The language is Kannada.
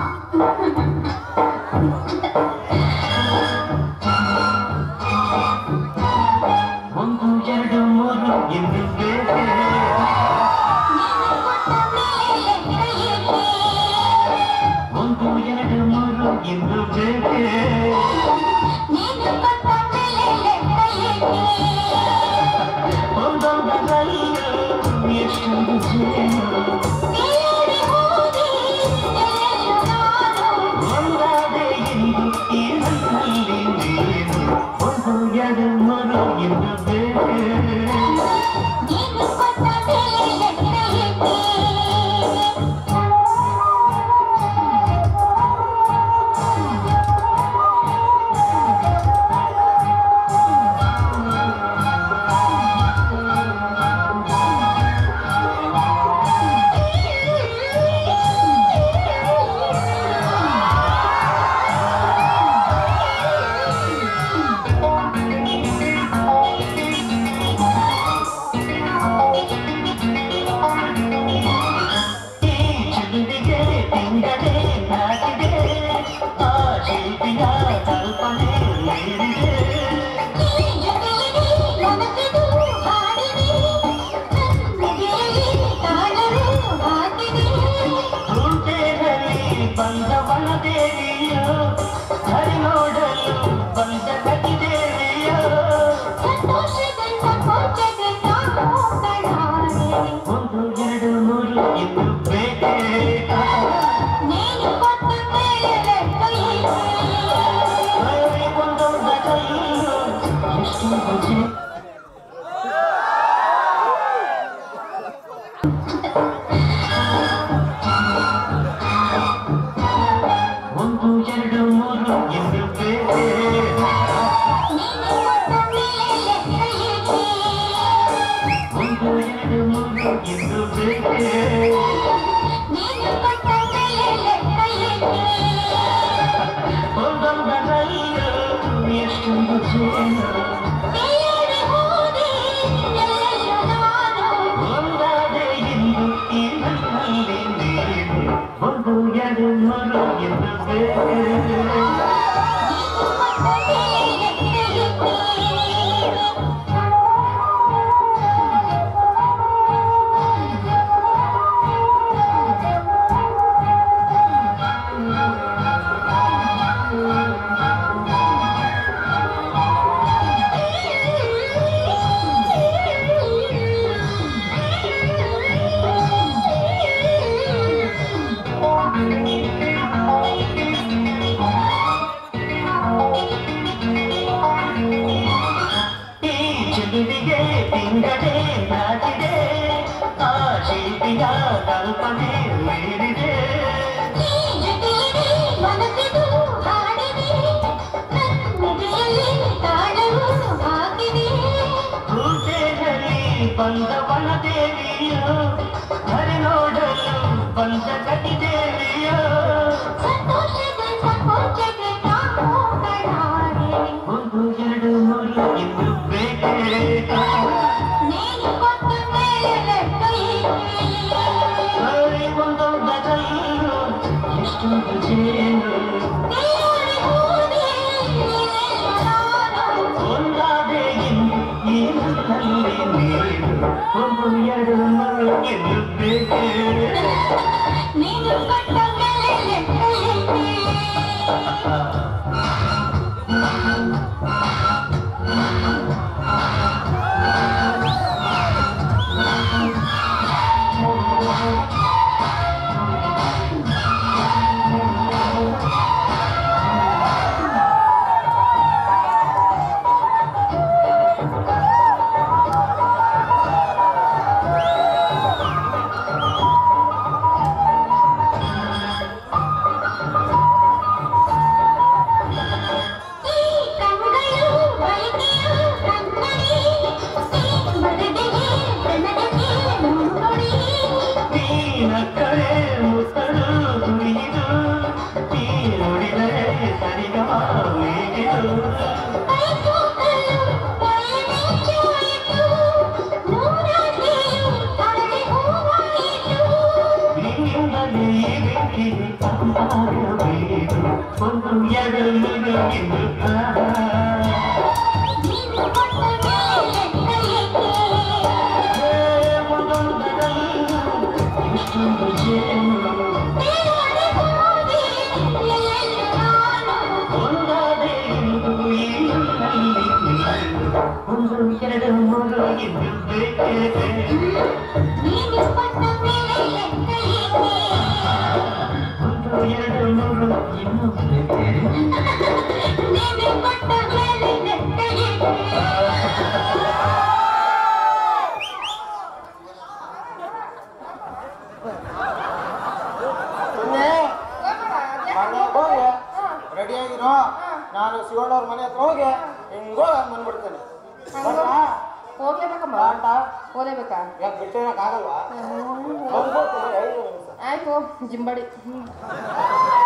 ಒಂದು ಎರಡು ಮೂರು ಎಂದು ಬೇರೆ ಒಂದು ಎರಡು ಮೂರು ಎಂದು ಬೇರೆ ಒಂದೊಂದರಲ್ಲೂ ಎಷ್ಟೊಂದು ಜೇನು ಒಂದಾದೆ ಎಂದು ಈ ನನ್ನಲ್ಲಿ ನೀನು ಒಂದು ಎರಡು ಮೂರು ಎಂದು ಬೇರೆ ಬಂದವನ ದೇವಿಯೋ ಹರಿ ನೋಡಲು ಬಂದ ಕಟ್ಟಿದೇವಿಯೋ ಒಂದು ಎರಡು ಮೂರು ಎಂದು ಬೇಕೆ ಒಂದೊಂದರಲ್ಲೂ ಎಷ್ಟು ಒಂದು ಎರಡು ಮೂರು ಎಂದು ಬೇರೆ ಒಂದು ಎರಡು ಮೂರು ಎಂದು ಬೇರೆ ಒಂದೊಂದರಲ್ಲೂ ಎಷ್ಟೊಂದು ಜೇನು ಒಂದಾದೆ ಎಂದು ಈ ನನ್ನಲ್ಲಿ ನೀನು ಒಂದು ಎರಡು ಮೂರು ಎಂದು ಬೇರೆ ಶಿಲ್ಪಿಗೆ ತಿಂಗಡೆ ನಾಚಿದೆ ಆ ಶಿಲ್ಪಿಯ ಕಲ್ಪನೆ ಮೀರಿದೆ ಹೂತೇನಲ್ಲಿ ಬಂದವನ ದೇವಿಯೋ ಹರಿ ನೋಡಲು ಬಂದ ಕಟ್ಟಿದೇವಿಯೋ ಒಂದು ಎರಡು ಮೂರು ಎಂದು ಬೇಕೆ ಒಂದೊಂದರಲ್ಲೂ ಎಷ್ಟೊಂದು ಜೇನು ಒಂದಾದೆ ಎಂದು ಈ ನನ್ನಲ್ಲಿ ನೀನು ಒಂದು ಎರಡು ಮೂರು ಎಂದು ಬೇಕೆ ಬೇಕೆ ಆಗಬೇಕು ಒಂದು ಎರಡು ಮೂರು ಎಂದು ಒಂದು ಎರಡು ಮೂರು ಎಂದು ಒಂದು ಎರಡು ಮೂರು ಇನ್ನು ರೆಡಿಯಾಗಿರೋ ನಾನು ಶಿವಣ್ಣವ್ರ ಮನೆ ಹತ್ರ ಹೋಗಿ ಹಿಂಗೋ ಬಂದ್ಬಿಡ್ತೇನೆ. ಹೋಗ್ಲೇಬೇಕಮ್ಮ ಹೋಗ್ಲೇಬೇಕಾ ಯಾಕೆ ಬಿಟ್ಟಿರಕ್ ಆಗಲ್ವಾ? ಆಯ್ತು ಜಿಂಬಾಡಿ